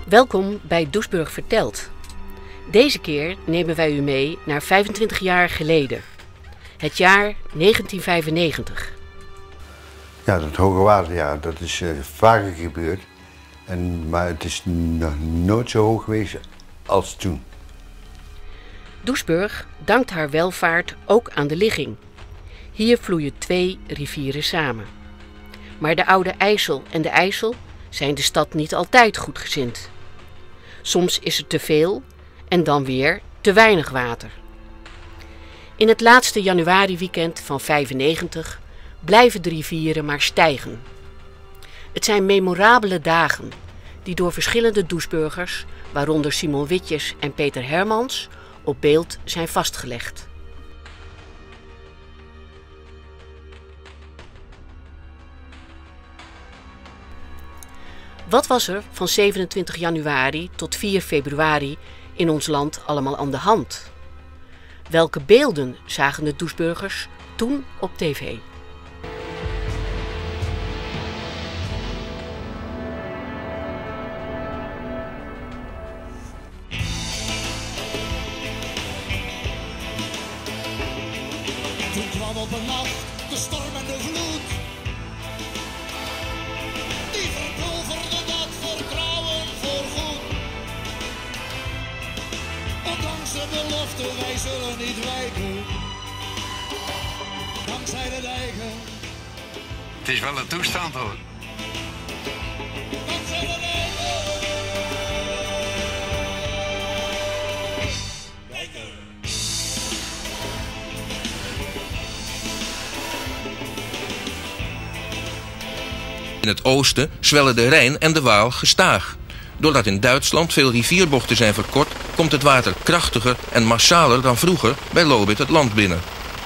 Welkom bij Doesburg Vertelt. Deze keer nemen wij u mee naar 25 jaar geleden. Het jaar 1995. Ja, dat hoge water, ja, dat is vaker gebeurd. Maar het is nog nooit zo hoog geweest als toen. Doesburg dankt haar welvaart ook aan de ligging. Hier vloeien 2 rivieren samen. Maar de Oude IJssel en de IJssel zijn de stad niet altijd goedgezind. Soms is er te veel en dan weer te weinig water. In het laatste januari-weekend van 95 blijven de rivieren maar stijgen. Het zijn memorabele dagen die door verschillende Doesburgers, waaronder Simon Witjes en Peter Hermans, op beeld zijn vastgelegd. Wat was er van 27 januari tot 4 februari in ons land allemaal aan de hand? Welke beelden zagen de Doesburgers toen op tv? Toen kwam op een nacht de storm en de vloed. Die verpulverde dat vertrouwen voorgoed. Ondanks de belofte, wij zullen niet wijken. Dankzij de dijken. Het is wel een toestand hoor. Dankzij de dijken. Dijken. In het oosten zwellen de Rijn en de Waal gestaag. Doordat in Duitsland veel rivierbochten zijn verkort, komt het water krachtiger en massaler dan vroeger bij Lobith het land binnen.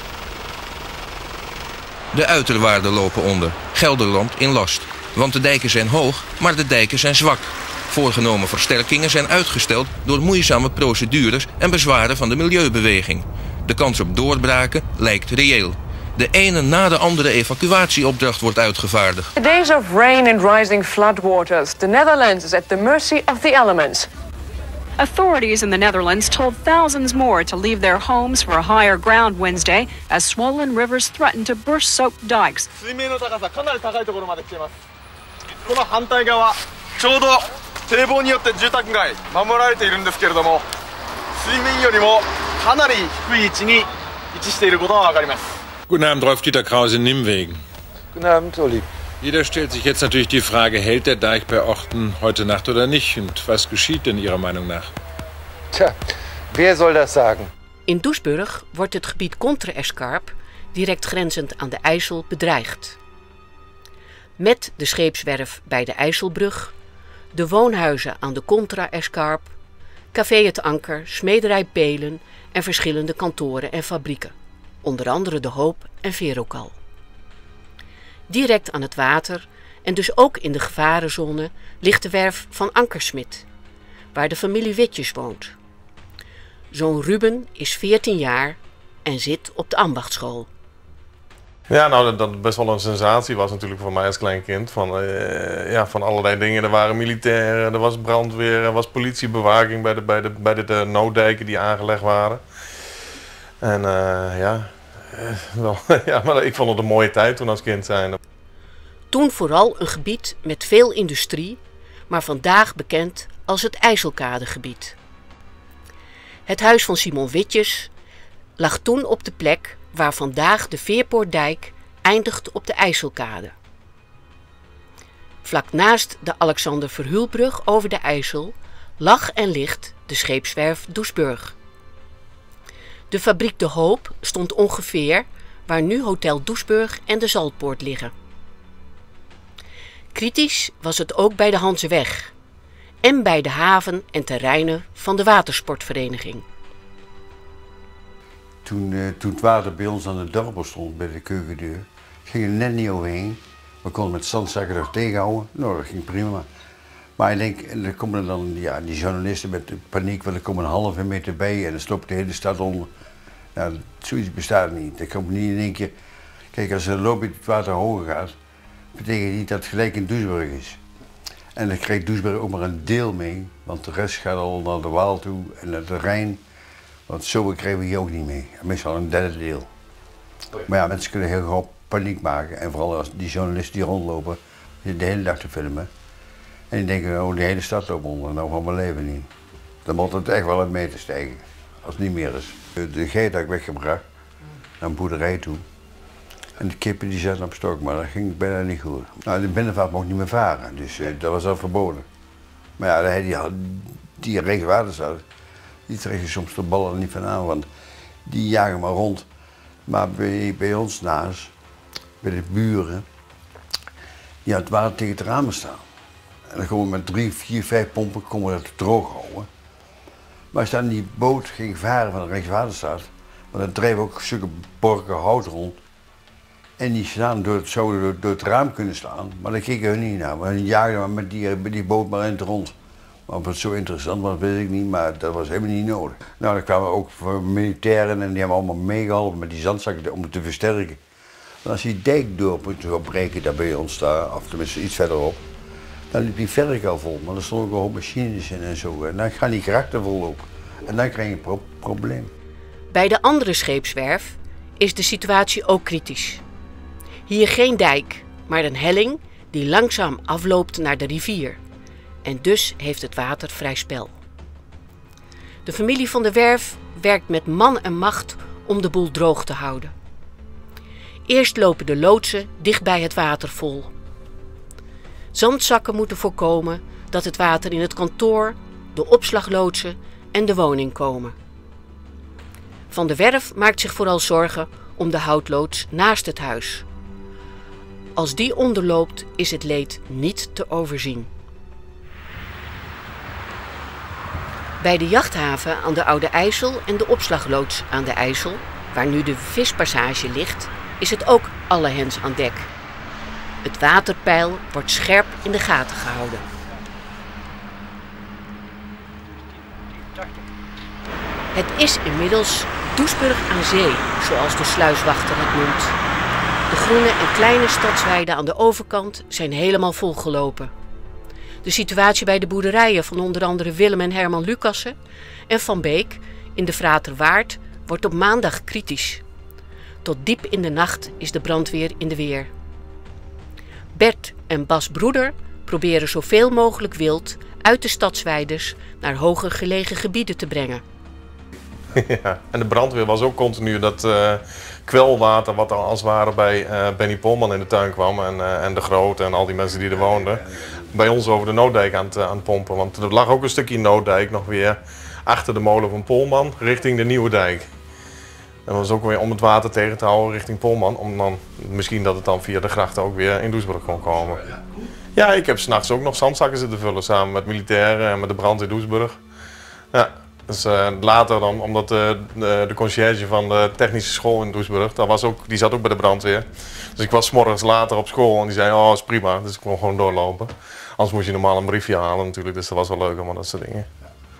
De uiterwaarden lopen onder, Gelderland in last. Want de dijken zijn hoog, maar de dijken zijn zwak. Voorgenomen versterkingen zijn uitgesteld door moeizame procedures en bezwaren van de milieubeweging. De kans op doorbraken lijkt reëel. De ene na de andere evacuatieopdracht wordt uitgevaardigd. The days of rain and rising floodwaters, the Netherlands is at the mercy of the elements. Authorities in the Netherlands told thousands more to leave their homes for higher ground Wednesday as swollen rivers threaten to burst soaked dikes. 水面の高さかなり高いところまで来ています。この反対側、ちょうど堤防によって住宅街守られているんですけれども、水面よりもかなり低い位置に位置していることがわかります。 Guten Abend, Rolf-Dieter Krause in Nimwegen. Guten Abend, Olli. Jeder stellt sich jetzt natürlich die Frage, hält der Deich bei Orchten heute Nacht oder nicht? Und was geschieht denn Ihrer Meinung nach? Tja, wer soll das sagen? In Doesburg wordt het gebied Contra-Escarp, direct grenzend aan de IJssel, bedreigd. Met de scheepswerf bij de IJsselbrug, de woonhuizen aan de Contra-Escarp, café Het Anker, smederij Pelen en verschillende kantoren en fabrieken. Onder andere De Hoop en Verokal. Direct aan het water en dus ook in de gevarenzone ligt de werf van Ankersmit, waar de familie Witjes woont. Zoon Ruben is 14 jaar en zit op de ambachtschool. Ja, nou, dat best wel een sensatie was natuurlijk voor mij als klein kind. Van allerlei dingen. Er waren militairen, er was brandweer, er was politiebewaking bij de nooddijken die aangelegd waren. En maar ik vond het een mooie tijd toen als kind zijn. Toen vooral een gebied met veel industrie, maar vandaag bekend als het IJsselkadegebied. Het huis van Simon Witjes lag toen op de plek waar vandaag de Veerpoortdijk eindigt op de IJsselkade. Vlak naast de Alexander Verhuelbrug over de IJssel lag en ligt de scheepswerf Doesburg. De fabriek De Hoop stond ongeveer waar nu Hotel Doesburg en de Zaltpoort liggen. Kritisch was het ook bij de Hanseweg en bij de haven en terreinen van de watersportvereniging. Toen het water bij ons aan de dorpel stond, bij de keukendeur, ging er net niet overheen. We konden met zandzakken er tegenhouden, nou dat ging prima. Maar ik denk, en dan komen dan die journalisten met de paniek, want er komen een halve meter bij en dan stopt de hele stad onder. Nou, zoiets bestaat niet. Dat komt niet in één keer. Kijk, als de loop in het water hoger gaat, betekent niet dat het gelijk in Doesburg is. En dan krijgt Doesburg ook maar een deel mee, want de rest gaat al naar de Waal toe en naar de Rijn. Want zo krijgen we hier ook niet mee. Meestal een derde deel. Maar ja, mensen kunnen heel gauw paniek maken. En vooral als die journalisten die rondlopen, de hele dag te filmen. En die denken, oh, de hele stad loopt onder, nou gaan we leven niet. Dan moet het echt wel uit mee te stijgen, als het niet meer is. De geit had ik weggebracht, naar een boerderij toe. En de kippen die zaten op stok, maar dat ging bijna niet goed. Nou, de binnenvaart mocht niet meer varen, dus dat was al verboden. Maar ja, die Rijkswaterstaat, die trekken soms de ballen er niet van aan, want die jagen maar rond. Maar bij ons naast, bij de buren, die had het water tegen het ramen staan. En dan komen we met 3, 4, 5 pompen komen we dat droog houden. Maar als dan die boot ging varen van de Rijkswaterstaat, want dan drijven ook stukken borken hout rond. En die zouden door het raam kunnen slaan, maar daar keken we niet naar. Maar dan jaagden we met die boot maar in het rond. Maar of het zo interessant was, weet ik niet, maar dat was helemaal niet nodig. Nou, dan kwamen ook voor militairen en die hebben allemaal meegeholpen met die zandzakken om het te versterken. En als die dijk door moet breken, daar bij ons daar, of tenminste iets verderop, dan liep die verk al vol, maar er stonden ook een hoop machines in en zo. En dan gaan die grachten vol lopen. En dan krijg je een probleem. Bij de andere scheepswerf is de situatie ook kritisch. Hier geen dijk, maar een helling die langzaam afloopt naar de rivier. En dus heeft het water vrij spel. De familie van de Werf werkt met man en macht om de boel droog te houden. Eerst lopen de loodsen dicht bij het water vol. Zandzakken moeten voorkomen dat het water in het kantoor, de opslagloodsen en de woning komen. Van de Werf maakt zich vooral zorgen om de houtloods naast het huis. Als die onderloopt, is het leed niet te overzien. Bij de jachthaven aan de Oude IJssel en de opslagloods aan de IJssel, waar nu de vispassage ligt, is het ook alle hens aan dek. Het waterpeil wordt scherp in de gaten gehouden. Het is inmiddels Doesburg aan zee, zoals de sluiswachter het noemt. De groene en kleine stadsweiden aan de overkant zijn helemaal volgelopen. De situatie bij de boerderijen van onder andere Willem en Herman Lucassen en Van Beek in de Fraterwaard wordt op maandag kritisch. Tot diep in de nacht is de brandweer in de weer. Bert en Bas Broeder proberen zoveel mogelijk wild uit de stadsweiders naar hoger gelegen gebieden te brengen. Ja, en de brandweer was ook continu dat kwelwater wat al als het ware bij Benny Polman in de tuin kwam en de Grote en al die mensen die er woonden, bij ons over de nooddijk aan het pompen. Want er lag ook een stukje nooddijk nog weer achter de molen van Polman richting de Nieuwe Dijk. En dat was ook weer om het water tegen te houden richting Polman, om dan misschien dat het dan via de grachten ook weer in Doesburg kon komen. Ja, ik heb 's nachts ook nog zandzakken zitten vullen samen met militairen en met de brand in Doesburg. Ja. Dus later dan, omdat de conciërge van de technische school in Doesburg, die zat ook bij de brandweer. Dus ik was 's morgens later op school en die zei, oh is prima, dus ik kon gewoon doorlopen. Anders moest je normaal een briefje halen natuurlijk, dus dat was wel leuk allemaal dat soort dingen.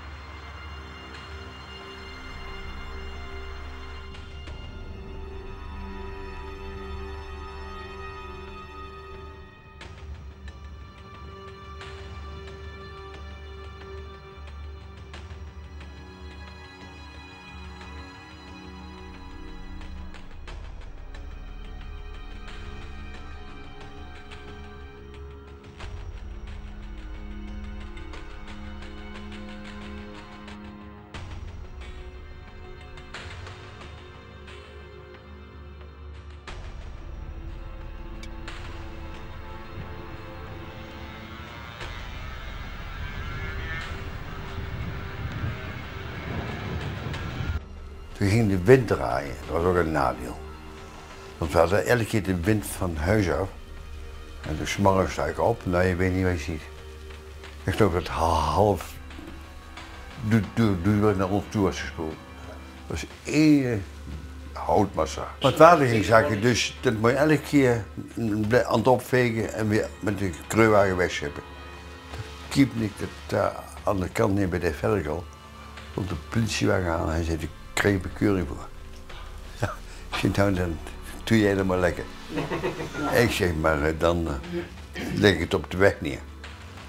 Toen ging de wind draaien, dat was ook een nadeel. Want we hadden elke keer de wind van huis af. En dus 's morgens sta ik op, nou je weet niet wat je ziet. Ik geloof dat half Doesburg naar ons toe was gespoeld. Dat was één houtmassa. Maar het water ging zakken, dus dat moet je elke keer aan het opvegen en weer met de kruiwagen wegscheppen. Toen kiepte ik het daar aan de kant neer bij de Vergal. Op de politiewagen aan, hij zei, ik kreeg bekeuring voor. Ja, ik zei, nou dan doe jij dat maar lekker. Ik zeg, maar dan leg ik het op de weg neer.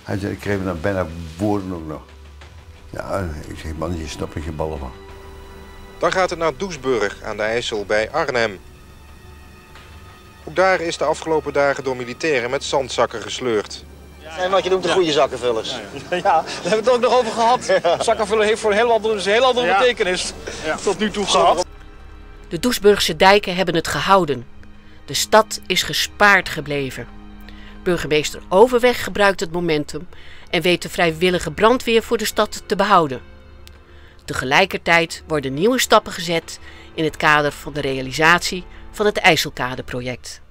Hij zei, ik kreeg me dan bijna woorden ook nog. Ja, ik zeg, man, je snapt er geen ballen van. Dan gaat het naar Doesburg aan de IJssel bij Arnhem. Ook daar is de afgelopen dagen door militairen met zandzakken gesleurd. En wat je noemt de goede zakkenvullers. Ja, daar hebben we het ook nog over gehad. Zakkenvullen heeft voor een heel andere betekenis tot nu toe gehad. De Doesburgse dijken hebben het gehouden. De stad is gespaard gebleven. Burgemeester Overweg gebruikt het momentum en weet de vrijwillige brandweer voor de stad te behouden. Tegelijkertijd worden nieuwe stappen gezet in het kader van de realisatie van het IJsselkadeproject.